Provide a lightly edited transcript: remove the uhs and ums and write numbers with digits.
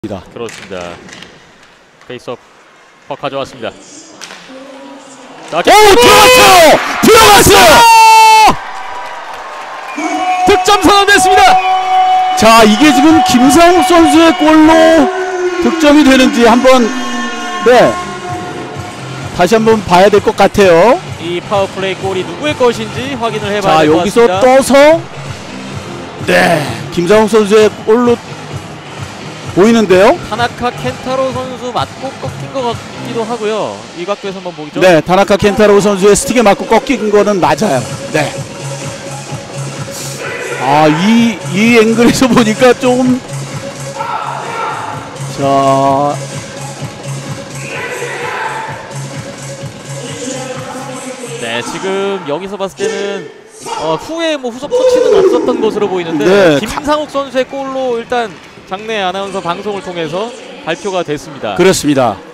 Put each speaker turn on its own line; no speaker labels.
그렇습니다. 페이스업 퍽 가져왔습니다. 자,
들어갔어요! 들어갔어요!
득점 선언됐습니다.
자, 이게 지금 김상욱 선수의 골로 득점이 되는지 한번 다시 한번 봐야 될 것 같아요.
이 파워플레이 골이 누구의 것인지 확인을 해봐야
자,
될 것
여기서
같습니다.
떠서 김상욱 선수의 골로 보이는데요.
타나카 켄타로 선수 맞고 꺾인 것 같기도 하고요. 이 각도에서 한번 보죠.
네, 타나카 켄타로 선수의 스틱에 맞고 꺾인 거는 맞아요. 네. 아, 이 앵글에서 보니까 조금 자,
네, 지금 여기서 봤을 때는 후에 뭐 후속 터치는 없었던 것으로 보이는데
네,
김상욱 선수의 골로 일단 장내 아나운서 방송을 통해서 발표가 됐습니다.
그렇습니다.